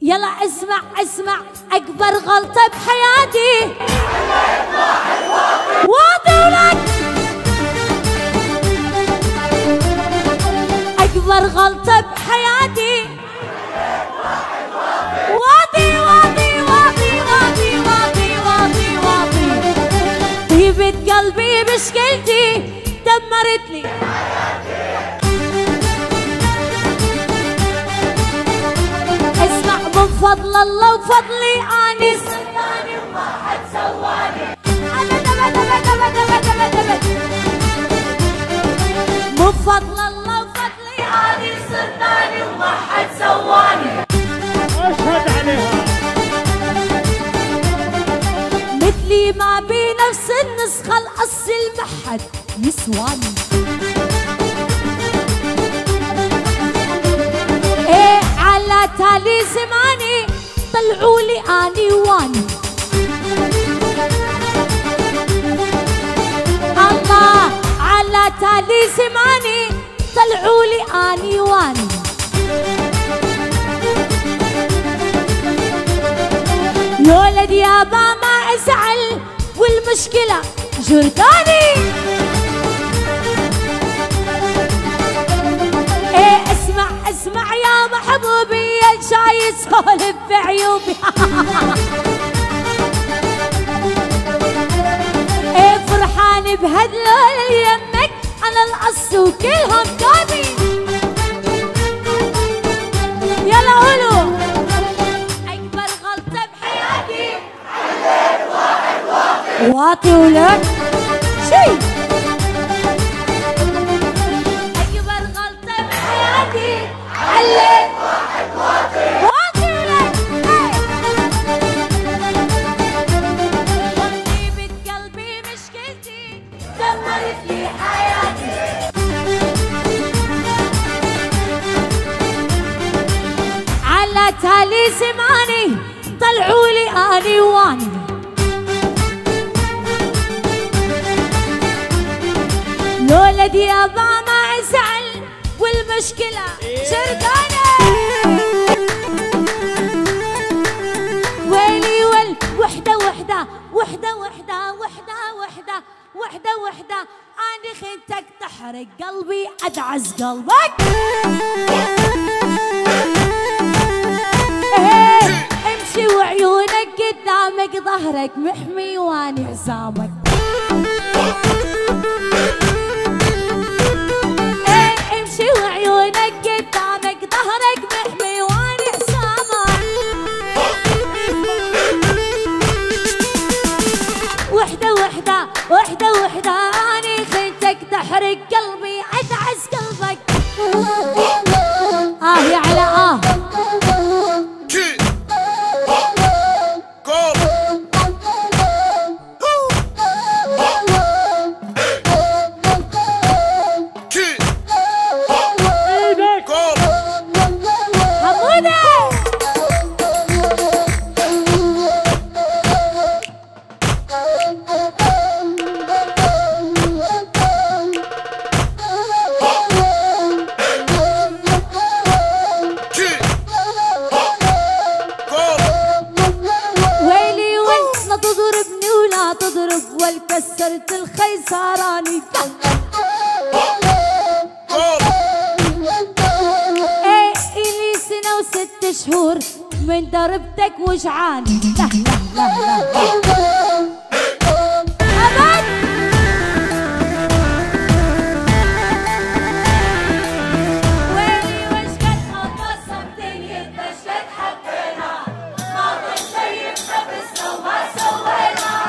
يلا اسمع اسمع، أكبر غلطة بحياتي واطي ولك، أكبر غلطة بحياتي واطي واطي واطي واطي واطي واطي واطي، طيبة قلبي مشكلتي دمرت لي اسمع، من فضل الله وفضلي اني سلطاني وما حد سواني ابد ابد ابد ابد ابد ابد ابد، من فضل الله وفضلي اني سلطاني وما حد سواني، اشهد عليها مثلي ما بنفس النسخة الأصل ما حد يسواني، ايه على تالي زماني طلعوا لي اني واني، الله على تالي زماني طلعوا لي اني واني، يا ولد يابا ما ازعل والمشكلة جرداني، ايه اسمع اسمع يا محبوبي شاي سولف بعيوبي ايه فرحان بهدلول يمك انا القص وكلهم دابي، يلا قولوا اكبر غلطة بحياتي عليك واحد واطي واطي ولك شي، اكبر غلطة بحياتي عليك واحد واطي واطي ولك طيبة قلبي مشكلتي دمرت لي حياتي، على تالي زماني طلعوا لي اني واني، الولد يابا ما زعل والمشكلة جردانة، ويلي ويل وحدة وحدة وحدة وحدة وحدة وحدة وحدة وحدة، أنا خنتك تحرق قلبي أدعس قلبك، ايه امشي وعيونك قدامك ظهرك محمي واني عزامك، ايه امشي وعيونك قدامك ظهرك محمي واني عزامك، وحدة وحدة وحدة وحدة اني خنتك تحرق قلبي ادعس قلبك، يا على كسرت الخيسراني ايه الي سنة و6 شهور من دربتك وجعاني، لا لا لا لا أبد، ويلي وش قد خلصتني وش قد حبينا، ما ضل شي بنفسنا وما سوينا،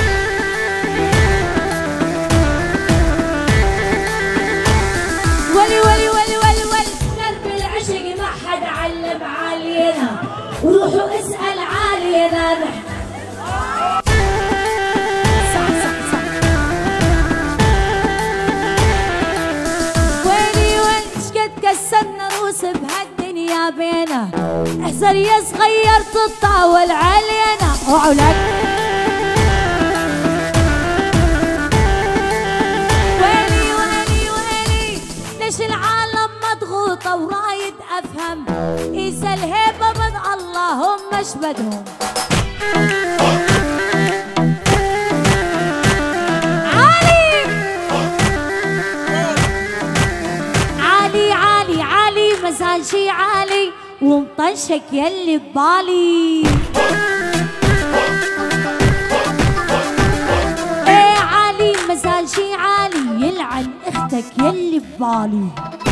ولي ولي ولي ولي ولي درب العشق ما حد علم علينا، وروحوا اسأل علينا نحن، صح صح صح، ويلي ويلي شقد كسرنا روس بهالدنيا بينا، احذر يا صغير تطاول علينا، وعلك ويلي ويلي ويلي ليش العالم مضغوط بساطة ورايد أفهم إيسا الهيبة من اللهم اشبدهم. عالي عالي عالي عالي مزاجي عالي ومطنشك يلي ببالي. ايه عالي مزاجي عالي يلعن اختك يلي ببالي.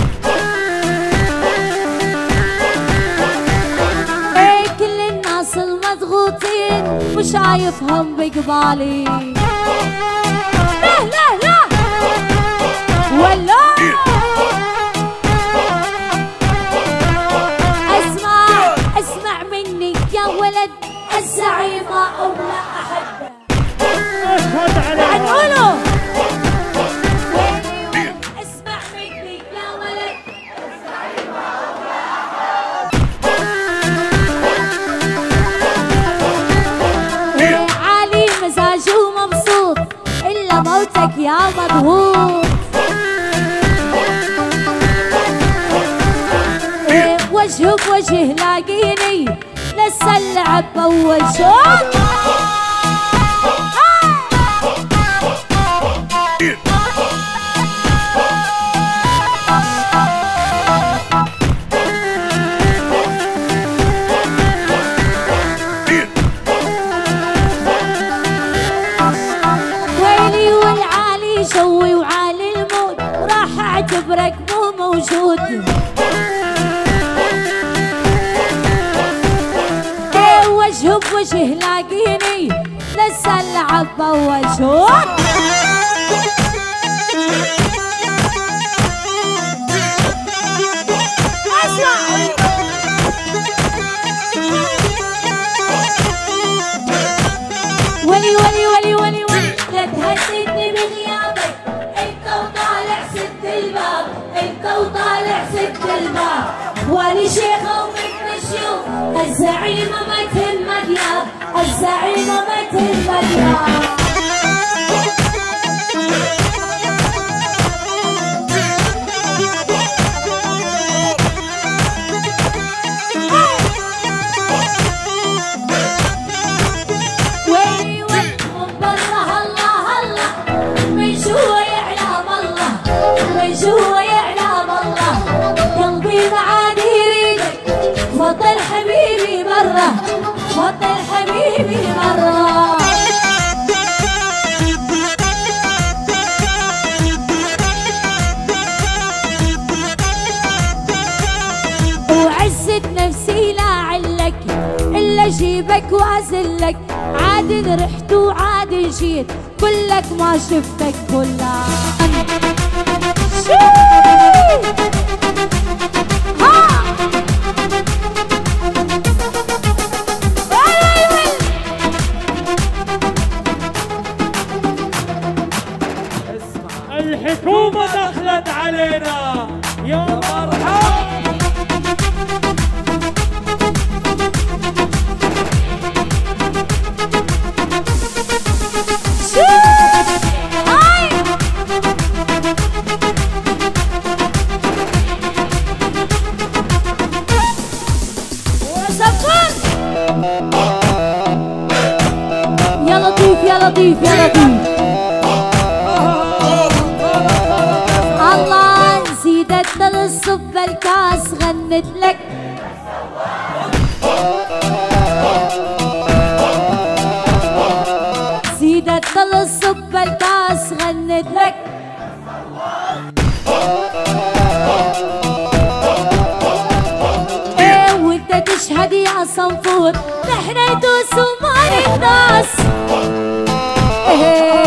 ايه كل الناس المضغوطين مش شايفهم بقبالي. لا لا لا ولا اسمع مني يا ولد الزعيمة أو لا أحد. اشهد عليها. هنقوله اسمع مني يا ولد الزعيمة أو لا أحد. عالي مزاجه ومبسوط إلا موتك يا مضغوط. وجه بوجه لاقيني لسه اللعب بأول شوط. ويلي والعالي شوي وعالي المود راح اعتبرك مو موجود. وجه بوجه لاقيني لسه اللعب بأول شوط. ولي ولي ولي ولي ولي لا تهددني بغيابك انت وطالع سد الباب انت وطالع سد الباب. واني شيخة ومثل الشيوخ الزعيمة ما تهم دياب الزعيمة ما تهم دياب. ويلي ويلي من برا الله الله من جوا يعلم الله من جوا يعلم الله. قلبي معاني يريدك فضل حبيبي مرة فضل حبيبي مرة. وعزة نفسي لا علك إلا جيبك وأزلك عاد رحت وعاد جيت كلك ما شفتك كلها. الحكومة دخلت علينا يا مرحبا. يا لطيف يا لطيف يا لطيف. الله زيدتنا للصب الكاس غنت لك زيدتنا للصب الكاس غنت لك. ايه وانت تشهد يا صنفور نحن يدوس وما الناس. ايه